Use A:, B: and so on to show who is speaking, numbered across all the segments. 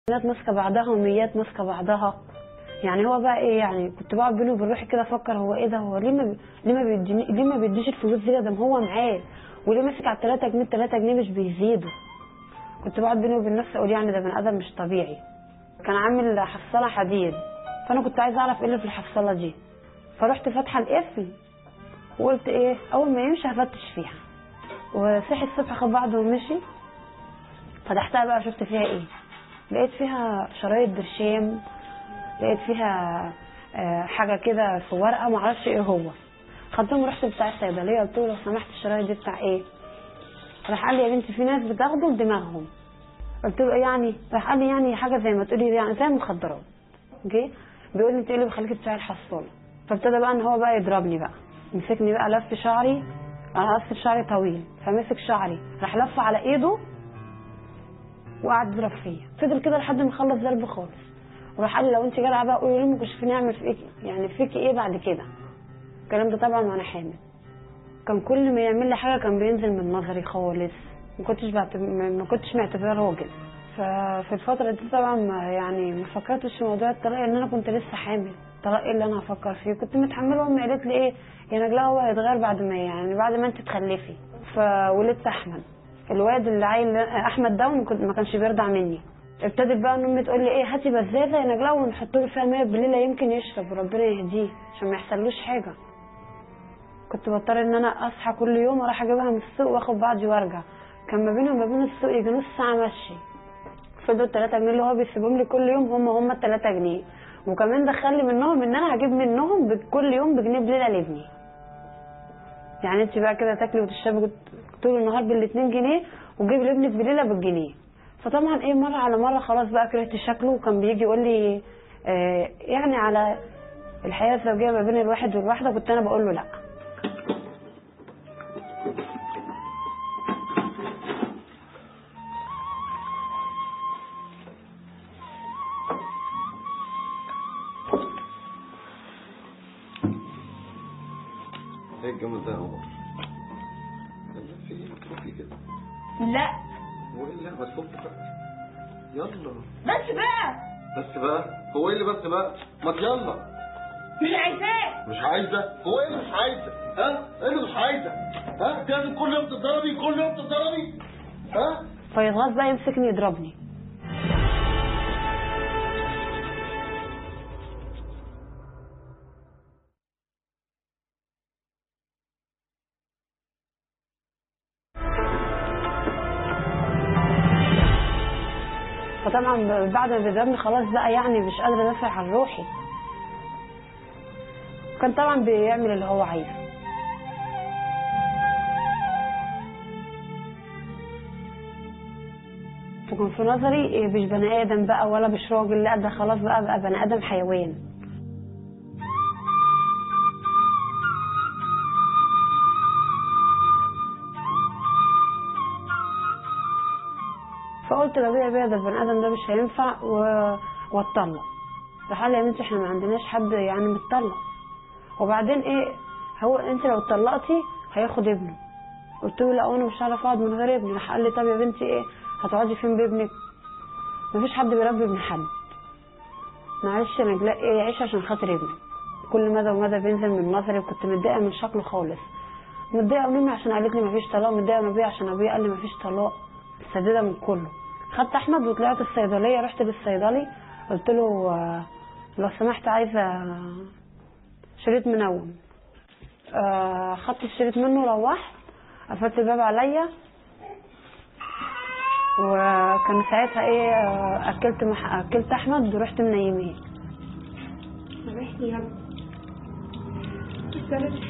A: ناس ماسكه بعضها وميات ماسكه بعضها. يعني هو بقى ايه، يعني كنت بقعد بيني وبين روحي كده افكر هو ايه ده، هو ليه ما بيديش الفلوس دي ده هو معاه، وليه ماسك على 3 جنيه 3 جنيه مش بيزيدوا. كنت بقعد بيني وبين نفسي اقول يعني ده بني ادم مش طبيعي. كان عامل حصاله حديد، فانا كنت عايزه اعرف ايه اللي في الحصاله دي، فرحت فاتحه القفل وقلت ايه اول ما يمشي هفتش فيها. وصحي الصبح خد بعضه ومشي، فتحتها بقى شفت فيها ايه، لقيت فيها شرايط برشام، لقيت فيها حاجه كده في ورقه معرفش ايه هو. خدتهم ورحت بتاع الصيدليه قلت له لو سمحت الشرايط دي بتاع ايه؟ راح قال لي يا بنتي في ناس بتاخده بدماغهم. قلت له ايه يعني؟ راح قال لي يعني حاجه زي ما تقولي يعني زي المخدرات. جه بيقول لي انت ايه اللي بيخليكي تبيعي الحصاله؟ فابتدى بقى ان هو بقى يضربني بقى، مسكني بقى لف شعري، انا اصل شعري طويل فمسك شعري راح لف على ايده وقعد يضرب فيا. فضل كده لحد ما خلص ضرب خالص، وراح قال لي لو انت جدعه بقى قولي لامك وشوفي نعمل فيكي يعني فيكي ايه بعد كده. الكلام ده طبعا وانا حامل. كان كل ما يعمل لي حاجه كان بينزل من نظري خالص، ما كنتش معتبره راجل. ففي الفتره دي طبعا ما فكرتش في موضوع الطلاق، ان انا كنت لسه حامل. الطلاق ايه اللي انا هفكر فيه؟ كنت متحمله. امي قالت لي ايه يا نجلاء هو هيتغير بعد ما انت تخلفي. فولدت احمد، الواد اللي عيل احمد ده ما كانش بيرضع مني. ابتدت بقى ان امي تقول لي ايه هاتي بزازه يا نجلاء ونحط له فيها ميه بالليل يمكن يشرب وربنا يهديه عشان ما يحصلوش حاجه. كنت بضطر ان انا اصحى كل يوم اروح اجيبها من السوق واخد بعضي وارجع. كان ما بيني وما بين السوق يجي نص ساعه مشي. فضلوا 3 جنيه اللي هو بيسيبهم لي كل يوم هم 3 جنيه، وكمان دخلي منهم ان انا هجيب منهم كل يوم بجنيه بليله لابني. يعني انت بقى كده تاكلي وتشربي طول النهار بال2 جنيه وجيب لابنك بليله بالجنيه. فطبعا ايه مره على مره خلاص بقى كرهت شكله. وكان بيجي يقول لي يعني على الحياه الزوجيه ما بين الواحد والواحده، كنت انا بقول له لا.
B: ايه الجمل ده يا عمر؟ في ايه بتروحي كده؟
C: لا
B: وايه لا بس فك بقى يلا
C: بس بقى
B: هو ايه اللي بس بقى؟ ما يلا
C: مش عايزاه.
B: مش عايزه؟ هو ايه اللي مش عايزه؟ ها؟ ايه اللي مش عايزه؟ ها؟ لازم كل يوم تتضربي؟ ها؟
A: فيتغاظ بقى يمسكني يضربني. فطبعا بعد ما بيضربني خلاص بقى يعني مش قادره ادافع عن روحي. كان طبعا بيعمل اللي هو عايزه. فكان في نظري مش بني ادم بقى ولا مش راجل، لا ده خلاص بقى بني ادم حيوان. فقلت لابويا بيا ده البني ادم ده مش هينفع واتطلق. راح قال لي يا بنتي احنا ما عندناش حد يعني متطلق، وبعدين ايه هو انت لو اتطلقتي هياخد ابنه. قلت له لا انا مش هعرف اقعد من غير ابني. راح قال لي طب يا بنتي ايه هتقعدي فين بابنك؟ مفيش حد بيربي ابن حد، معلش يا نجلاء ايه عيش عشان خاطر ابنك. كل مدى ومدى بينزل من نظري، وكنت متضايقه من شكله خالص. متضايقه من امي عشان قالت لي مفيش طلاق، متضايقه من ابويا عشان ابويا قال لي مفيش طلاق، متسدده من كله. خدت احمد وطلعت الصيدليه، رحت للصيدلي قلت له لو سمحت عايزه شريط منوم. خدت الشريط منه روحت قفلت الباب عليا. وكان ساعتها ايه اكلت احمد ورحت منيميه.
C: سامحني يا ابني.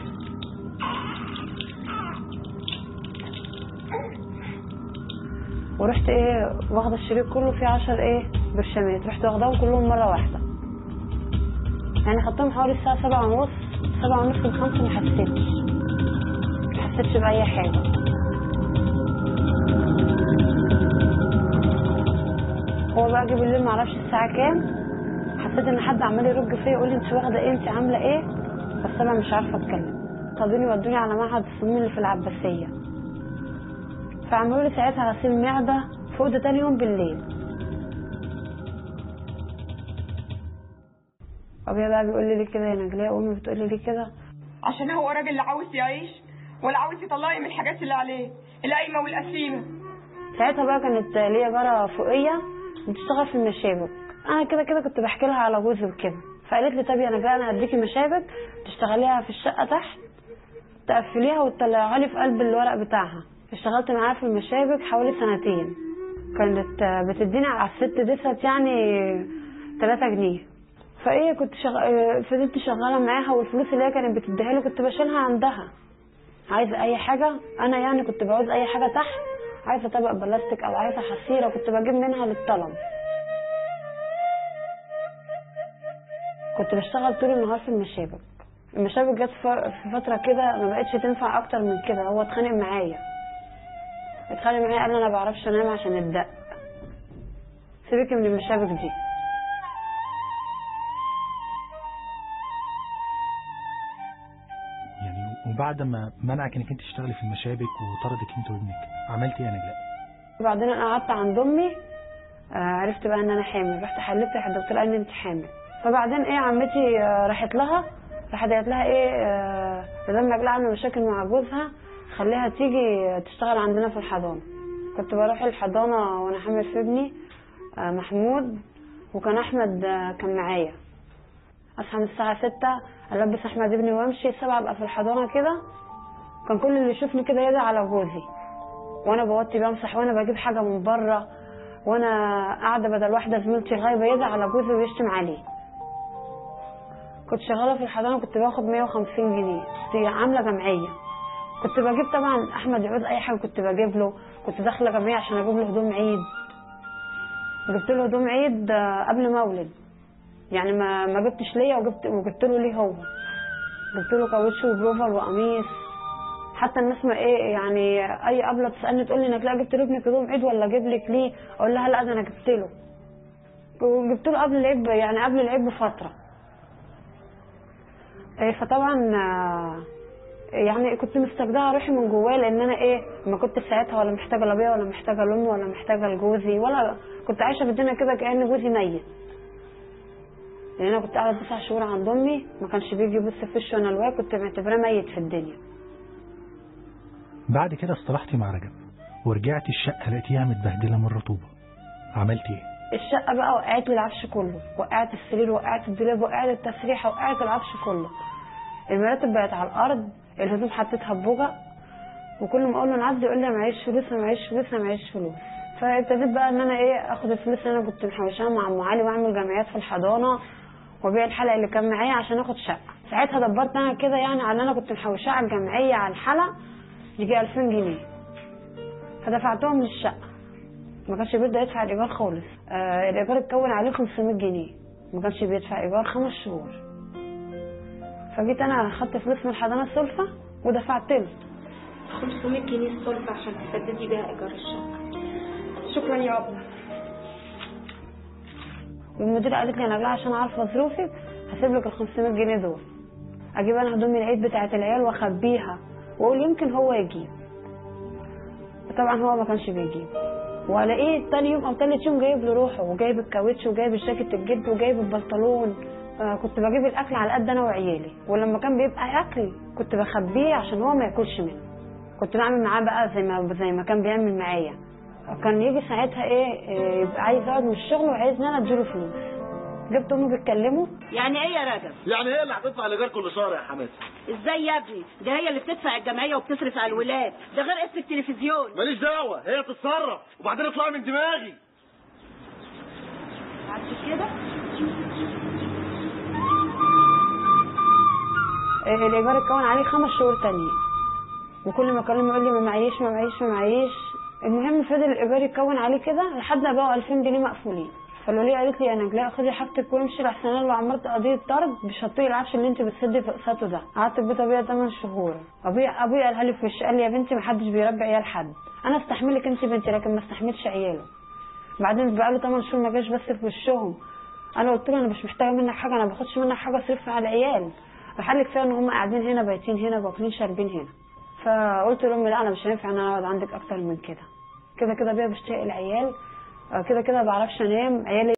A: ورحت ايه واخده الشريط كله فيه 10 برشامات، رحت واخداهم كلهم مره واحده. يعني خدتهم حوالي الساعه 7:30 ل5 ما حسيتش باي حاجه. هو بقى جه بالليل معرفش الساعه كام، حسيت ان حد عمال يرج فيا يقول لي انت واخده ايه انت عامله ايه، بس انا مش عارفه اتكلم. خدوني ودوني على معهد السموم اللي في العباسيه، فعملوا لي ساعتها غسيل معده في اوضه تاني يوم بالليل. ابويا بقى بيقول لي ليه كده يا نجلاء، وامي بتقول لي ليه كده.
C: عشان هو راجل لا عاوز يعيش ولا عاوز يطلعني من الحاجات اللي عليه، القايمه والقسيمه.
A: ساعتها بقى كانت ليا جاره فوقيه بتشتغل في المشابك، انا كده كده كنت بحكي لها على جوزي وكده، فقالت لي طب يا نجلاء انا هديكي مشابك تشتغليها في الشقه تحت، تقفليها وتطلعها لي في قلب الورق بتاعها. اشتغلت معاها في المشابك حوالي 2 سنين، كانت بتديني على الست ديست يعني 3 جنيه. فايه كنت فضلت شغاله معاها، والفلوس اللي هي كانت بتديها لي كنت بشيلها عندها. عايزه اي حاجه انا يعني كنت بعوز اي حاجه تحت، عايزه طبق بلاستيك او عايزه حصيره كنت بجيب منها للطلب. كنت بشتغل طول النهار في المشابك. المشابك جت في فتره كده ما بقتش تنفع اكتر من كده، هو اتخانق معايا قال لي انا ما بعرفش انام عشان الدق، سيبك من المشابك دي.
D: يعني وبعد ما منعك انك انت تشتغلي في المشابك وطردك انت وابنك، عملتي ايه يا نجلاء؟
A: وبعدين انا قعدت عند امي، عرفت بقى ان انا حامل، رحت حلفت الدكتور قال لي انت حامل. فبعدين ايه عمتي راحت قالت لها ايه لما نجلاء عامله مشاكل مع جوزها خليها تيجي تشتغل عندنا في الحضانه. كنت بروح الحضانه وانا حامل في ابني محمود، وكان احمد كان معايا. اصحى من الساعه 6 البس احمد ابني وامشي، 7 ابقى في الحضانه كده. كان كل اللي يشوفني كده يدعي على جوزي، وانا بوطي بمسح وانا بجيب حاجه من بره وانا قاعده بدل واحده زميلتي غايبه يدعي على جوزي ويشتم عليه. كنت شغاله في الحضانه كنت باخد 150 جنيه، كنت عامله جمعيه. كنت بجيب طبعا احمد يعوز اي حاجه كنت بجيب له، كنت داخله جمعيه عشان اجيب له هدوم عيد. جبت له هدوم عيد قبل ما اولد، يعني ما جبتش ليا وجبت له ليه هو. جبت له كاوتش وبلوفر وقميص. حتى الناس ما ايه يعني اي قبله تسالني تقول لي نجلاء جبت لابنك هدوم عيد ولا اجيب لك ليه؟ اقول لها لا ده انا جبت له، وجبت له قبل العيد يعني قبل العيد بفتره. فطبعا يعني كنت مستجدعه روحي من جوايا، لان انا ايه ما كنت ساعتها ولا محتاجه لابويا ولا محتاجه لامي ولا محتاجه لجوزي، ولا كنت عايشه في الدنيا كده كأن جوزي ميت. لان انا كنت قاعده 9 شهور عند امي، ما كانش بيجي يبص في وشي وانا الواقع، كنت معتبراه ميت في الدنيا.
D: بعد كده اصطلحتي مع رجب ورجعتي الشقه لقيتيها متبهدله من الرطوبه، عملتي ايه؟
A: الشقه بقى وقعت لي العفش كله، وقعت السرير، وقعت الدولاب، وقعت التسريحه، وقعت العفش كله. المراتب بقت على الارض، الهدوم حطيتها ببوجة، وكل ما اقول له نعدي يقول لي معيش فلوس معيش فلوس معيش فلوس. فابتديت بقى ان انا ايه اخد الفلوس اللي انا كنت محوشاها مع ام علي واعمل جمعيات في الحضانه وابيع الحلق اللي كان معايا عشان اخد شقه. ساعتها دبرت انا كده يعني على انا كنت محوشاها على الجمعيه على الحلق يجي 2000 جنيه، فدفعتهم للشقه. ما كانش بيرضى يدفع الايجار خالص. الايجار اتكون عليه 500 جنيه، ما كانش بيدفع ايجار 5 شهور. فجيت انا خدت فلوس من الحضانه السلفه ودفعت له
C: 500 جنيه السلفه عشان تسددي بيها ايجار الشقه. شكرا يا ابله.
A: والمديره قالت لي انا عشان عارفه ظروفك هسيب لك ال 500 جنيه دول، اجيب انا هدوم العيد بتاعه العيال واخبيها واقول يمكن هو يجيب. طبعا هو ما كانش بيجيب، والاقيه تاني يوم او تالت يوم جايب له روحه، وجايب الكاوتش وجايب الجاكيت الجد وجايب البنطلون. كنت بجيب الاكل على قد انا وعيالي، ولما كان بيبقى اكل كنت بخبيه عشان هو ما ياكلش منه. كنت بعمل معاه بقى زي ما كان بيعمل معايا. كان يجي ساعتها ايه يبقى عايز يقعد من الشغل وعايزني انا اديله فلوس. جبت امه بيتكلموا.
E: يعني ايه يا رجب؟
B: يعني هي اللي هتدفع الايجار كل شهر يا حماتي.
E: ازاي يا ابني؟ ده هي اللي بتدفع الجمعيه وبتصرف على الولاد، ده غير قسط التلفزيون.
B: ماليش دعوه، هي تتصرف وبعدين اطلعي من دماغي.
E: عشان كده
A: الايجار اتكون عليه 5 شهور تانيين، وكل ما اكلمه يقول لي ما معيش ما معيش ما معيش. المهم فضل الايجار يتكون عليه كده لحد ما بقوا 2000 جنيه مقفولين. فالوليه قالت لي يا نجلاء خدي حاجتك وامشي، لحسن انا لو عملت قضيه طرد مش هطيق العفش اللي انت بتسدي في اقساطه ده. قعدت في بيت ابويا 8 شهور. ابويا قالها لي في وشي، قال لي يا بنتي ما حدش بيربي عيال حد، انا استحملك انت بنتي لكن ما استحملش عياله. بعدين بقى له 8 شهور ما جاش بس في وشهم. انا قلت له انا مش محتاجه منك حاجه، انا ما باخدش منك حاجه اصرفها على العيال. راح قال لي كفايه ان هم قاعدين هنا بايتين هنا واكلين شاربين هنا. فقلت لامي لا انا مش هينفع ان انا اقعد عندك اكتر من كده، كده كده بيا بشتاق العيال، كده كده ما بعرفش انام، عيالي